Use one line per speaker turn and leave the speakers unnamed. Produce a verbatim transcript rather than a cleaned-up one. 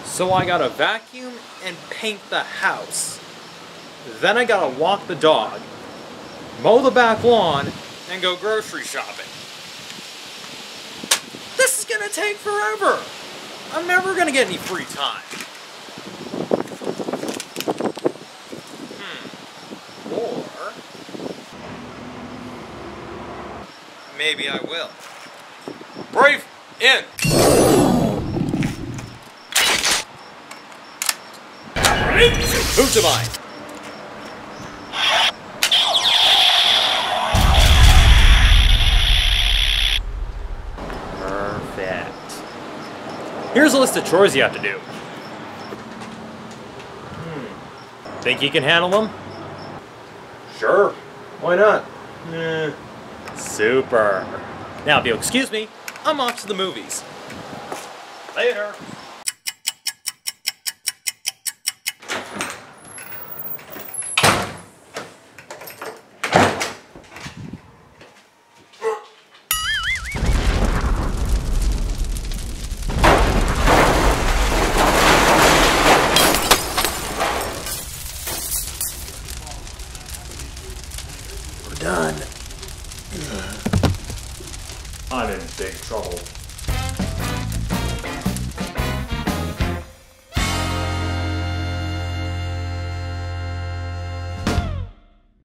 So I gotta vacuum and paint the house. Then I gotta walk the dog, mow the back lawn, and go grocery shopping. This is gonna take forever. I'm never gonna get any free time. Hmm. Or maybe I will. Brave in. Futabain. Perfect. Here's a list of chores you have to do. Hmm. Think you can handle them? Sure. Why not? Eh. Super. Now, if you'll excuse me, I'm off to the movies. Later. We're done. I'm in big trouble.